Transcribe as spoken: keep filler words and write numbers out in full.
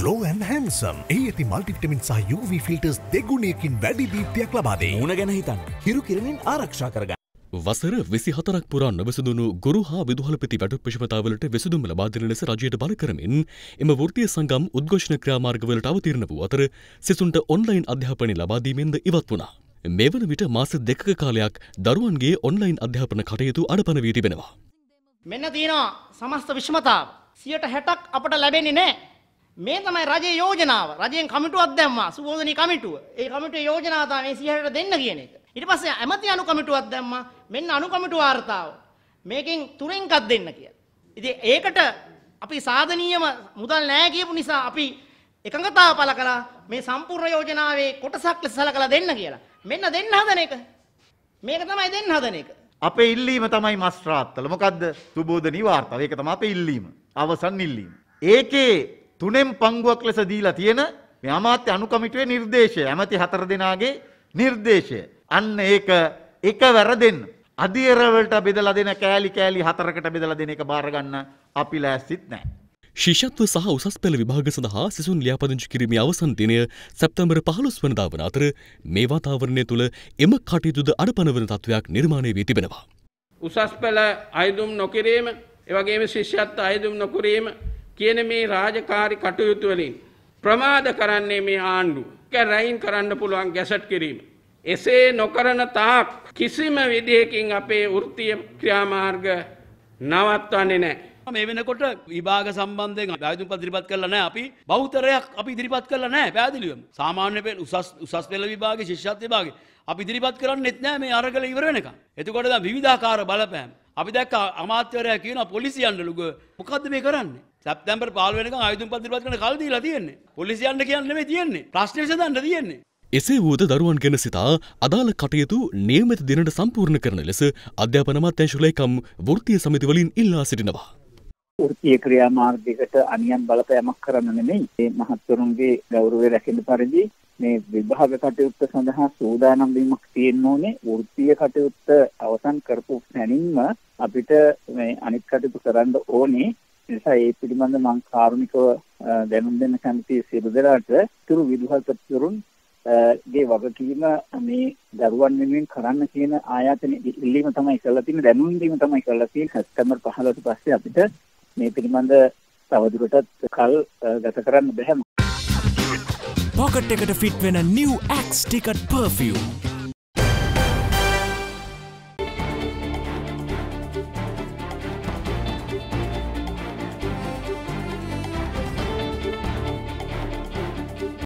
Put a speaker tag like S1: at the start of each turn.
S1: Glow and handsome. ඒ ඇති multivitamin සහ U V filters දෙගුණයකින් වැඩි දීප්තියක් ලබා දෙයි.
S2: මූණ ගැන හිතන්න. හිරු කිරණින් ආරක්ෂා කරගන්න.
S3: වසර විසිහතරක් පුරා නොවිසඳුණු ගුරු හා විදුහල්පති වැටුප් විෂමතාවලට විසඳුම් ලබා දෙන ලෙස රජයට බල කරමින් එම වෘත්තීය සංගම් උද්ඝෝෂණ ක්‍රියාමාර්ගවලට අවතීර්ණ වූ අතර සිසුන්ට ඔන්ලයින් අධ්‍යාපනය ලබා දීමෙන්ද ඉවත් වුණා. මේ වන විට මාස දෙකක කාලයක් දරුවන්ගේ ඔන්ලයින් අධ්‍යාපන කටයුතු අඩපණ වී තිබෙනවා.
S4: මෙන්න තියෙනවා සමස්ත විෂමතාව. සියයට හැටක් අපට ලැබෙන්නේ නැහැ. මේ තමයි රජයේ යෝජනාව. රජයෙන් කමිටුවක් දැම්මා. සුබෝධනී කමිටුව. ඒ කමිටුවේ යෝජනාව තමයි මේ සියයට දෙන්න කියන එක. ඊට පස්සේ ඇමති අනු කමිටුවක් දැම්මා. මෙන්න අනු කමිටුව වාර්තාව. මේකෙන් තුනෙන් එකක් දෙන්න කියලා. ඉතින් ඒකට අපි සාධනීයම මුදල් නැහැ කියපු නිසා අපි එකඟතාව පළ කළා මේ සම්පූර්ණ යෝජනාවේ කොටසක් ලෙස සලකලා දෙන්න කියලා. මෙන්න දෙන්න හදන එක. මේක තමයි දෙන්න හදන එක.
S5: අපේ ඉල්ලීම තමයි මස් රාත්තල. මොකද්ද? සුබෝධනී වාර්තාව. ඒක තමයි අපේ ඉල්ලීම. අවසන් ඉල්ලීම. ඒකේ තුනෙන් පංගුවක් ලෙස දීලා තියෙන මේ අමාත්‍ය අනු කමිටුවේ නිර්දේශය, ඇමති හතර දෙනාගේ නිර්දේශය. අන්න ඒක එකවර දෙන්න. අධීර වලට බෙදලා දෙන කෑලි කෑලි හතරකට බෙදලා දෙන එක බාර ගන්න අපි ලෑස්තිත් නැහැ.
S3: ශිෂ්‍යත්ව සහ උසස් පෙළ විභාග සඳහා සිසුන් ලියාපදිංචි කිරීමේ අවසන් දිනය සැප්තැම්බර් පහළොස් වනදා වන අතර මේ වාතාවරණය තුළ එම කටයුතුද අඩපණ වන තත්ත්වයක් නිර්මාණය වී තිබෙනවා.
S6: උසස් පෙළ අයදුම් නොකිරීම, ඒ වගේම ශිෂ්‍යත්ව අයදුම් නොකිරීම කියන මේ රාජකාරී කටයුතු වලින් ප්‍රමාද කරන්නේ මේ ආණ්ඩුව. ඒක රයින් කරන්න පුළුවන් ගැසට් කිරීම. එසේ නොකරන තාක් කිසිම විදිහකින් අපේ වෘත්තීය ක්‍රියාමාර්ග නවත්වන්නේ නැහැ.
S7: මේ වෙනකොට විභාග සම්බන්ධයෙන් ආයුධ ඉදිරිපත් කරලා නැහැ. අපි බහුතරයක් අපි ඉදිරිපත් කරලා නැහැ පැහැදිලිවම. සාමාන්‍ය පෙළ උසස් උසස් පෙළ විභාගේ ශිෂ්‍යත්ව විභාගේ අපි ඉදිරිපත් කරන්නේත් නැහැ මේ අරගල ඉවර වෙනකම්. එතකොට දැන් විවිධාකාර බලපෑම්. අපි දැක්ක අමාත්‍යවරයා කියනවා පොලිසියන්ට ලුග මොකද්ද මේ කරන්නේ? සැප්තැම්බර් පහළොව වෙනකම් ආයුධ ඉදිරිපත් කරන්න කල් දීලා තියෙන්නේ. පොලිසියන්ට කියන්න නෙමෙයි තියෙන්නේ. ප්‍රශ්න විසඳන්න තියෙන්නේ.
S3: එසේ වූද දරුවන් ගැන සිතා අදාළ කටයුතු නියමිත දිනට සම්පූර්ණ කරන ලෙස අධ්‍යාපන අමාත්‍යාංශ ලේකම් වෘත්තීය සමිති වලින් ඉල්ලා සිටිනවා.
S8: වෘත්තීය ක්‍රියාමාර්ගයකට අනියම් බලපෑමක් කරන්න නෙමෙයි මේ මහත්වරුන්ගේ ගෞරවය රැකෙන පරිදි මේ විභාග කටයුත්ත සඳහා සූදානම් වීමක් තියෙන්න ඕනේ. වෘත්තීය කටයුත්ත අවසන් කරපු පැනින්ම අපිට මේ අනිත් කටයුතු කරන්න ඕනේ. ඒ නිසා ඒ පිළිබඳව මම කාරුණිකව දැනුම් දෙන්න කැමතියි සියලු දෙනාට. තුරු විදුහල්පතිවරුන් ගේ වගකීම මේ දරුවන් වෙනුවෙන් කරන්න කියන ආයතන ඉල්ලීම තමයි කරලා තියෙන්නේ. දැනුම් දීම තමයි කරලා තියෙන්නේ. සැප්තැම්බර් පහළොවට පස්සේ අපිට මේ පිළිබඳ තවදුරටත් කල් ගත කරන්න බැහැ.
S2: පොකට් එකට ෆිට වෙන new Axe Ticket perfume